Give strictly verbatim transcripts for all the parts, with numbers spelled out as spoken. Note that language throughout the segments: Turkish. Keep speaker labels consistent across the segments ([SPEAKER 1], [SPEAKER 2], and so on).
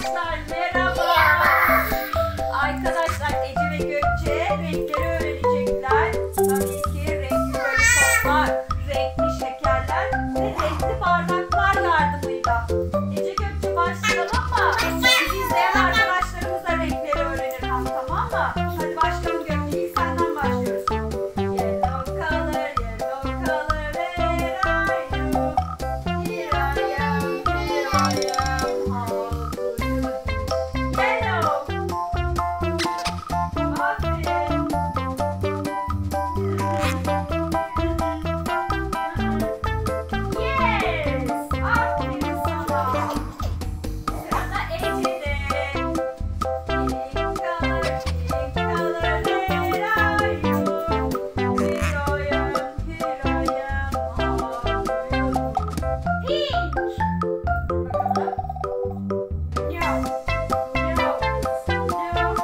[SPEAKER 1] Arkadaşlar merhaba. Arkadaşlar Ece ve Gökçe renkleri öğrenecekler. Tabii ki renkli lollipoplar, renkli şekerler ve renkli bardaklar yardımıyla. Ece Gökçe başlayalım mı? Bizi izleyen arkadaşlarımız da renkleri öğrenir. Tamam mı? Hadi başlayalım Gökçe. İlk senden başlıyoruz. Yellow color, yellow color, where are you? Here I am, here I am, how do you do? Yellow. Aferin. Yes. Aferin sana. Sırada Ece'de. Pink color, pink color, where are you? Here I am, here I am, how do you do? Pink. Bakalım. Yellow. Yellow. Yellow.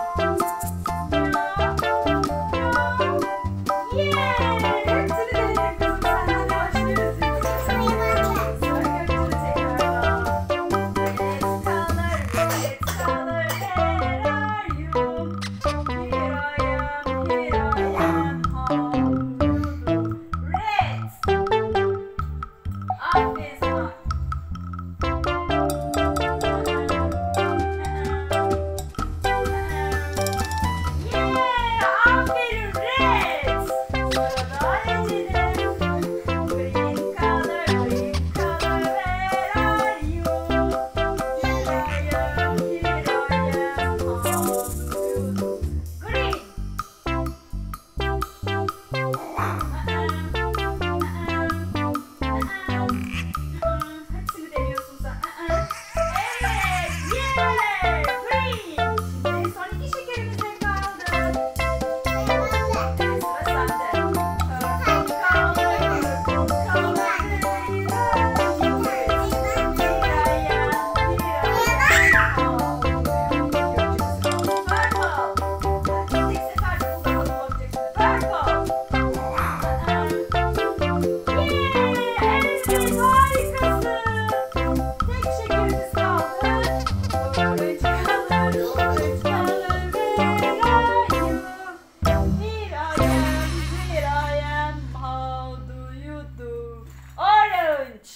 [SPEAKER 1] Aferin red. Sırada Ece'de. Green color, green color, where are you? Here I am, here I am, how do you do? Green. Hepsini deniyorsun sen. Evet, yeah, green. Şimdi son iki şekerimiz de kaldı. Sıra sende. Purple color, purple color, where are you? Here I am, here I am, how do you do? Purple. Tek seferde burada bulabileceksin. Purple. Evet, harikasın. Tek şekerimiz kaldı. Orange color, orange color, where are you? Here I am, here I am, how do you do? Orange.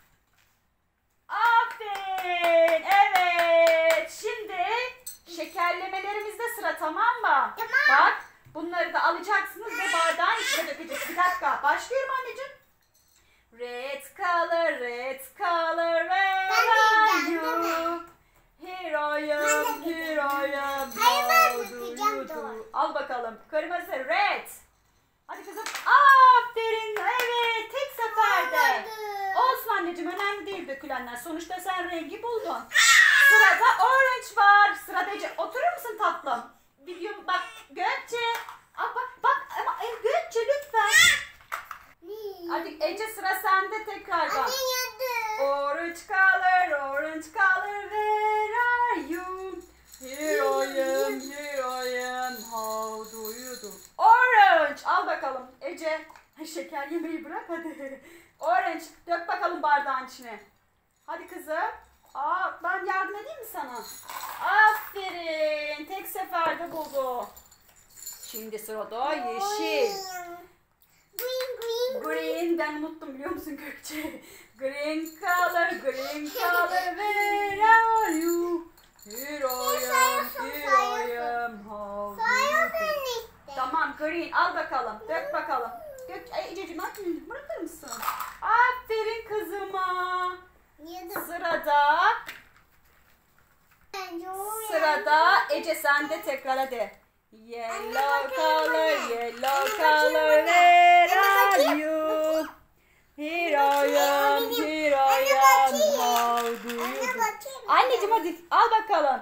[SPEAKER 1] Aferin. Evet. Şimdi şekerlemelerimizde sıra, tamam mı?
[SPEAKER 2] Tamam.
[SPEAKER 1] Bak, bunları da alacaksınız ve bardağın içine dökeceksiniz. Bir dakika. Başlıyorum anneciğim. Red color, red color, where are you? Here I am, here I am,
[SPEAKER 2] Hayır, ben
[SPEAKER 1] how do you
[SPEAKER 2] dökeceğim,
[SPEAKER 1] do?
[SPEAKER 2] dur.
[SPEAKER 1] Al bakalım. Kırmızı, red. Hadi kızım. Aferin. Evet, tek seferde. Olsun anneciğim, önemli değil dökülenler. Sonuçta sen rengi buldun. Sırada orange var. Sırada Ece. Oturur musun tatlım? Videom bak Gökçe. Aa, bak bak ama e, Gökçe lütfen. Hadi Ece, sıra sende tekrardan. Orange color, orange color, where are you? Here I am, here I am, how do you do? Orange. Al bakalım Ece. Şeker yemeyi bırak hadi. Orange. Dök bakalım bardağın içine. Hadi kızım. Aa, ben yardım edeyim mi sana? Aferin. Tek seferde buldu. Şimdi sırada yeşil.
[SPEAKER 2] Green, green,
[SPEAKER 1] Green. Ben unuttum biliyor musun Gökçe? Green color, green color, where are you? Here I am, here I am, how do you do? Tamam, green. Al bakalım. Dök bakalım. Gök, ay, Ececiğim, hadi bırakır mısın? Aferin kızıma. Sırada, sırada Ece, sende tekrar hadi. Yellow color, yellow color, where are you? Here I am, here I am, how do you do? Anneciğim hadi al bakalım.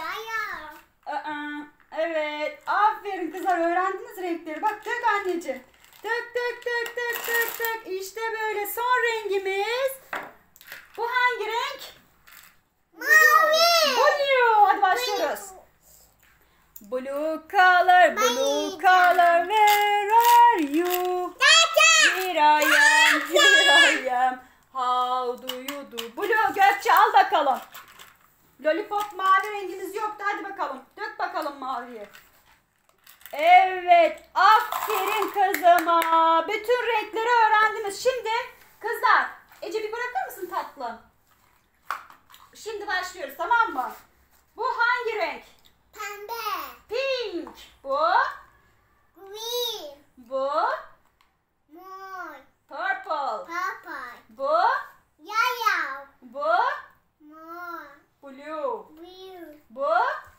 [SPEAKER 1] Aa, evet, aferin kızlar, öğrendiniz renkleri. Bak dök anneciğim. Dök dök dök dök dök dök. İşte böyle son rengimiz. Bu hangi renk?
[SPEAKER 2] Mavi.
[SPEAKER 1] Blue. Hadi başlıyoruz. Blue color, blue color, where are you? Here I am, here I am, how do you do? Blue, Gökçe al bakalım. Lollipop mavi rengimiz yoktu. Hadi bakalım. Dök bakalım maviyi. Evet. Aferin kızıma. Bütün renkleri öğrendiniz. Şimdi kızlar. Ece bir bırakır mısın tatlım? Şimdi başlıyoruz, tamam mı? Bu hangi renk?
[SPEAKER 2] Pembe.
[SPEAKER 1] Pink. Bu?
[SPEAKER 2] Green.
[SPEAKER 1] Bu?
[SPEAKER 2] Mor.
[SPEAKER 1] Purple.
[SPEAKER 2] Purple.
[SPEAKER 1] Bu?
[SPEAKER 2] Yellow.
[SPEAKER 1] Bu?
[SPEAKER 2] Mor.
[SPEAKER 1] Blue.
[SPEAKER 2] Blue.
[SPEAKER 1] Bu?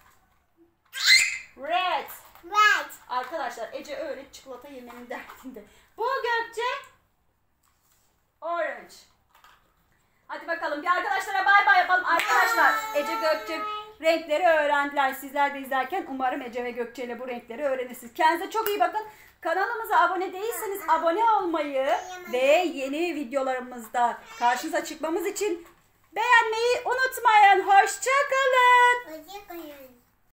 [SPEAKER 1] Red.
[SPEAKER 2] Red.
[SPEAKER 1] Arkadaşlar Ece öyle çikolata yemenin derdinde. Bu Gökçe? Orange. Hadi bakalım bir arkadaşlara bay bay yapalım. Arkadaşlar Ece Gökçe renkleri öğrendiler. Sizler de izlerken umarım Ece ve Gökçe ile bu renkleri öğrenirsiniz. Kendinize çok iyi bakın. Kanalımıza abone değilseniz abone olmayı ve yeni videolarımızda karşınıza çıkmamız için beğenmeyi unutmayın. Hoşça